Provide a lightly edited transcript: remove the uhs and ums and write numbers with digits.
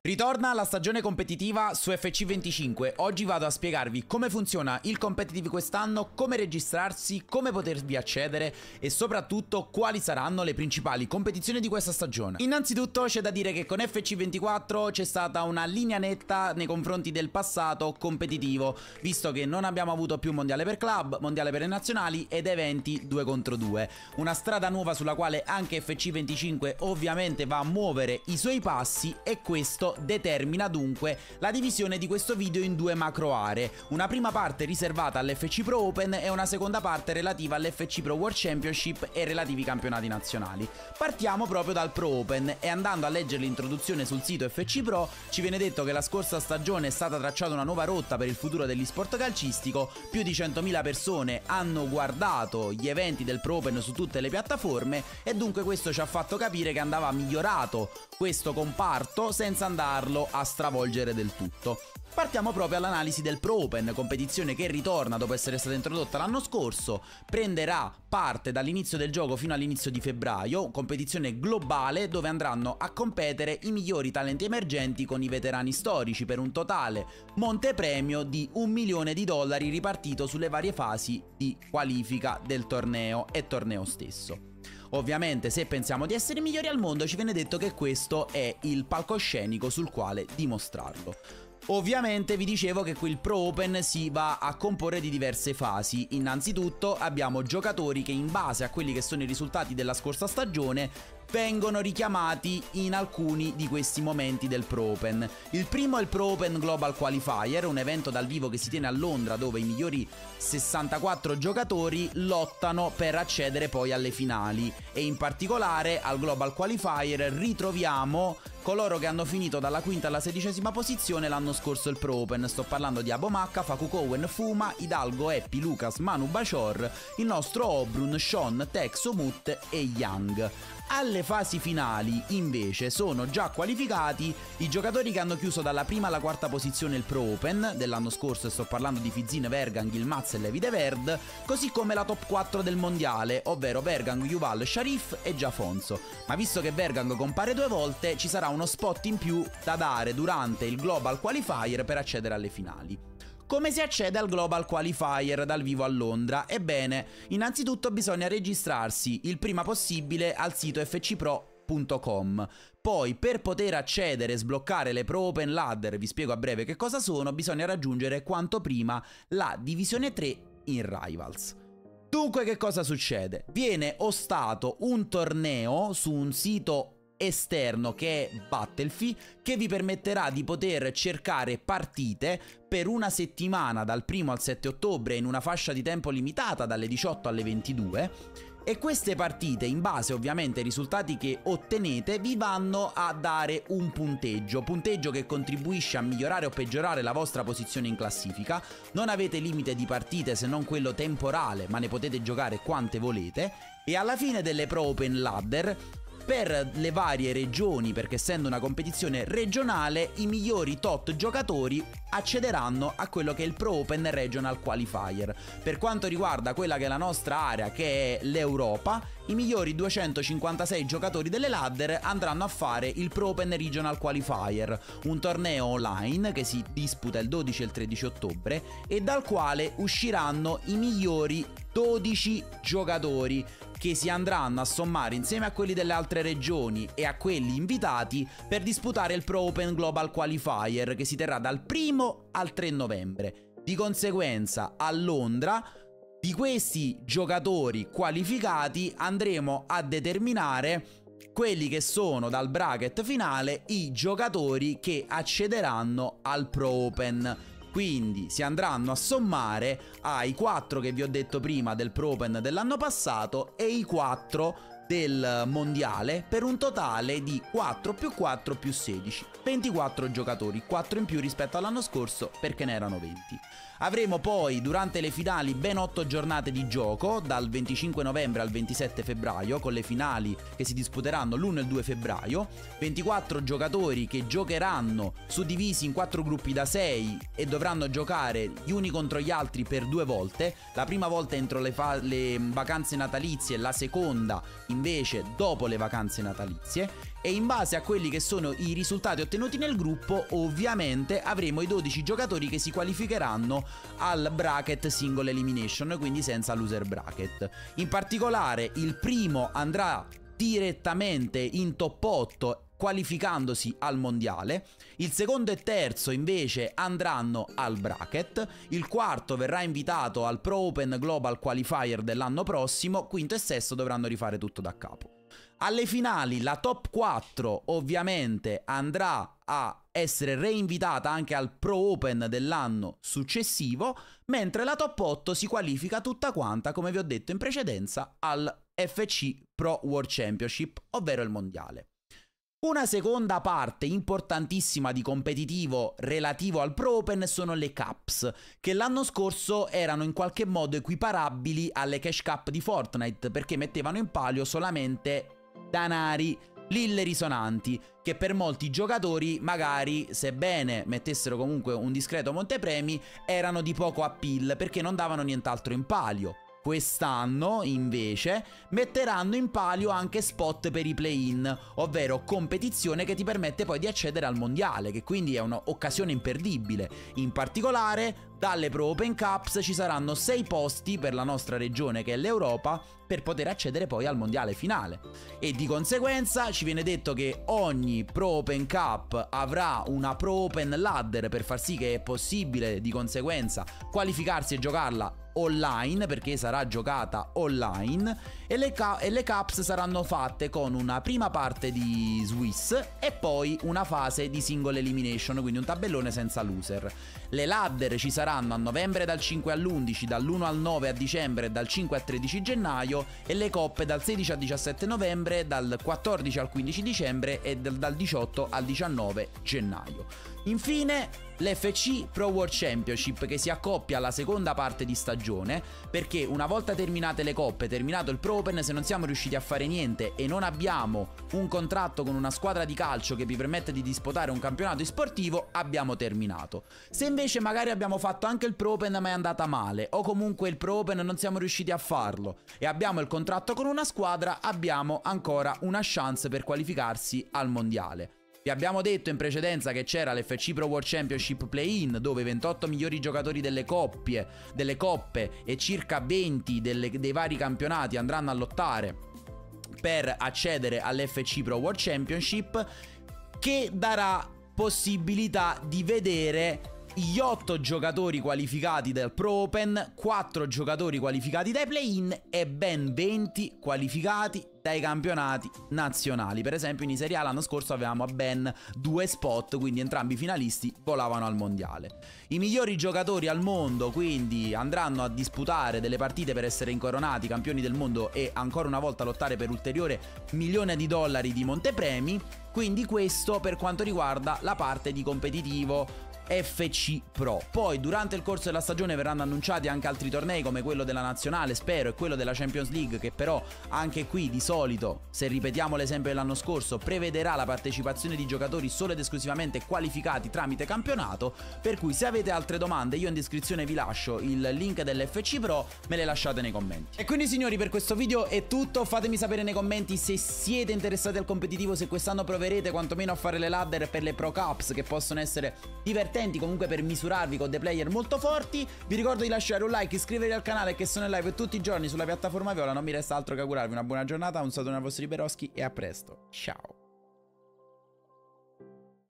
Ritorna la stagione competitiva su FC25. Oggi vado a spiegarvi come funziona il competitive quest'anno, come registrarsi, come potervi accedere e soprattutto quali saranno le principali competizioni di questa stagione. Innanzitutto c'è da dire che con FC24 c'è stata una linea netta nei confronti del passato competitivo, visto che non abbiamo avuto più mondiale per club, mondiale per le nazionali ed eventi 2 contro 2. Una strada nuova sulla quale anche FC25 ovviamente va a muovere i suoi passi, e questo determina dunque la divisione di questo video in due macro aree, una prima parte riservata all'FC Pro Open e una seconda parte relativa all'FC Pro World Championship e relativi campionati nazionali. Partiamo proprio dal Pro Open e andando a leggere l'introduzione sul sito FC Pro ci viene detto che la scorsa stagione è stata tracciata una nuova rotta per il futuro dell'esport calcistico, più di 100.000 persone hanno guardato gli eventi del Pro Open su tutte le piattaforme e dunque questo ci ha fatto capire che andava migliorato questo comparto senza andarlo a stravolgere del tutto. Partiamo proprio all'analisi del Pro Open, competizione che ritorna dopo essere stata introdotta l'anno scorso, prenderà parte dall'inizio del gioco fino all'inizio di febbraio, competizione globale dove andranno a competere i migliori talenti emergenti con i veterani storici per un totale montepremio di $1 milione ripartito sulle varie fasi di qualifica del torneo e torneo stesso. Ovviamente se pensiamo di essere i migliori al mondo ci viene detto che questo è il palcoscenico sul quale dimostrarlo. Ovviamente vi dicevo che qui il Pro Open si va a comporre di diverse fasi. Innanzitutto abbiamo giocatori che in base a quelli che sono i risultati della scorsa stagione vengono richiamati in alcuni di questi momenti del Pro Open. Il primo è il Pro Open Global Qualifier, un evento dal vivo che si tiene a Londra dove i migliori 64 giocatori lottano per accedere poi alle finali, e in particolare al Global Qualifier ritroviamo coloro che hanno finito dalla quinta alla 16ª posizione l'anno scorso il Pro Open. Sto parlando di Abomacca, Facu Cowen, Fuma, Hidalgo, Eppi, Lucas, Manu Bachor, il nostro Obrun, Sean, Tex, Omut e Young. Alle fasi finali invece sono già qualificati i giocatori che hanno chiuso dalla prima alla quarta posizione il Pro Open dell'anno scorso, e sto parlando di Fizin, Vergang, Yilmaz e Levi De Verd, così come la top 4 del mondiale, ovvero Vergang, Yuval, Sharif e Giafonso. Ma visto che Vergang compare 2 volte ci sarà uno spot in più da dare durante il Global Qualifier per accedere alle finali. Come si accede al Global Qualifier dal vivo a Londra? Ebbene, innanzitutto bisogna registrarsi il prima possibile al sito fcpro.com. Poi per poter accedere e sbloccare le Pro Open Ladder, vi spiego a breve che cosa sono, bisogna raggiungere quanto prima la divisione 3 in Rivals. Dunque che cosa succede? Viene ostato un torneo su un sito esterno che è Battlefield, che vi permetterà di poter cercare partite per una settimana dal 1 al 7 ottobre in una fascia di tempo limitata dalle 18 alle 22, e queste partite, in base ovviamente ai risultati che ottenete, vi vanno a dare un punteggio che contribuisce a migliorare o peggiorare la vostra posizione in classifica. Non avete limite di partite se non quello temporale, ma ne potete giocare quante volete, e alla fine delle Pro Open Ladder per le varie regioni, perché essendo una competizione regionale, i migliori tot giocatori accederanno a quello che è il Pro Open Regional Qualifier. Per quanto riguarda quella che è la nostra area, che è l'Europa, i migliori 256 giocatori delle ladder andranno a fare il Pro Open Regional Qualifier, un torneo online che si disputa il 12 e il 13 ottobre e dal quale usciranno i migliori 12 giocatori che si andranno a sommare insieme a quelli delle altre regioni e a quelli invitati per disputare il Pro Open Global Qualifier, che si terrà dal 1 al 3 novembre. Di conseguenza a Londra, di questi giocatori qualificati andremo a determinare quelli che sono dal bracket finale i giocatori che accederanno al Pro Open. Quindi si andranno a sommare ai 4 che vi ho detto prima del Pro Open dell'anno passato e i 4 del mondiale, per un totale di 4 più 4 più 16, 24 giocatori, 4 in più rispetto all'anno scorso perché ne erano 20. Avremo poi durante le finali ben 8 giornate di gioco, dal 25 novembre al 27 febbraio, con le finali che si disputeranno l'1 e il 2 febbraio, 24 giocatori che giocheranno suddivisi in 4 gruppi da 6 e dovranno giocare gli uni contro gli altri per 2 volte, la prima volta entro le vacanze natalizie e la seconda in invece dopo le vacanze natalizie, e in base a quelli che sono i risultati ottenuti nel gruppo ovviamente avremo i 12 giocatori che si qualificheranno al bracket single elimination, quindi senza loser bracket. In particolare il primo andrà direttamente in top 8 qualificandosi al mondiale, il secondo e terzo invece andranno al bracket, il quarto verrà invitato al Pro Open Global Qualifier dell'anno prossimo, quinto e sesto dovranno rifare tutto da capo. Alle finali la top 4 ovviamente andrà a essere reinvitata anche al Pro Open dell'anno successivo, mentre la top 8 si qualifica tutta quanta, come vi ho detto in precedenza, al FC Pro World Championship, ovvero il mondiale. Una seconda parte importantissima di competitivo relativo al Pro Open sono le Cups, che l'anno scorso erano in qualche modo equiparabili alle Cash Cup di Fortnite, perché mettevano in palio solamente danari, lille risonanti, che per molti giocatori magari, sebbene mettessero comunque un discreto montepremi, erano di poco appeal perché non davano nient'altro in palio. Quest'anno, invece, metteranno in palio anche spot per i play-in, ovvero competizione che ti permette poi di accedere al mondiale, che quindi è un'occasione imperdibile. In particolare, dalle Pro Open Cups ci saranno 6 posti per la nostra regione, che è l'Europa, per poter accedere poi al mondiale finale. E di conseguenza ci viene detto che ogni Pro Open Cup avrà una Pro Open Ladder per far sì che è possibile di conseguenza qualificarsi e giocarla online, perché sarà giocata online, e le Cups saranno fatte con una prima parte di Swiss e poi una fase di single elimination, quindi un tabellone senza loser. Le ladder ci saranno a novembre dal 5 all'11, dall'1 al 9 a dicembre e dal 5 al 13 gennaio, e le coppe dal 16 al 17 novembre, dal 14 al 15 dicembre e dal 18 al 19 gennaio. Infine l'FC Pro World Championship, che si accoppia alla seconda parte di stagione, perché una volta terminate le coppe, terminato il Pro Open, se non siamo riusciti a fare niente e non abbiamo un contratto con una squadra di calcio che vi permette di disputare un campionato sportivo, abbiamo terminato. Se invece magari abbiamo fatto anche il Pro Open ma è andata male, o comunque il Pro Open non siamo riusciti a farlo e abbiamo il contratto con una squadra, abbiamo ancora una chance per qualificarsi al mondiale. Vi abbiamo detto in precedenza che c'era l'FC Pro World Championship Play-in, dove i 28 migliori giocatori delle coppe e circa 20 dei vari campionati andranno a lottare per accedere all'FC Pro World Championship, che darà possibilità di vedere gli 8 giocatori qualificati dal Pro Open, 4 giocatori qualificati dai play-in e ben 20 qualificati dai campionati nazionali. Per esempio in Serie A l'anno scorso avevamo ben 2 spot, quindi entrambi i finalisti volavano al mondiale. I migliori giocatori al mondo quindi andranno a disputare delle partite per essere incoronati campioni del mondo e ancora una volta lottare per ulteriore $1.000.000 di montepremi. Quindi questo per quanto riguarda la parte di competitivo FC Pro. Poi durante il corso della stagione verranno annunciati anche altri tornei, come quello della nazionale, spero, e quello della Champions League, che però anche qui di solito, se ripetiamo l'esempio dell'anno scorso, prevederà la partecipazione di giocatori solo ed esclusivamente qualificati tramite campionato. Per cui se avete altre domande, io in descrizione vi lascio il link dell'FC Pro, me le lasciate nei commenti. E quindi signori, per questo video è tutto. Fatemi sapere nei commenti se siete interessati al competitivo, se quest'anno proverete quantomeno a fare le ladder per le Pro Cups, che possono essere divertenti comunque per misurarvi con dei player molto forti. Vi ricordo di lasciare un like, iscrivervi al canale, che sono in live tutti i giorni sulla piattaforma Viola. Non mi resta altro che augurarvi una buona giornata, un saluto ai vostri Beroschi e a presto, ciao.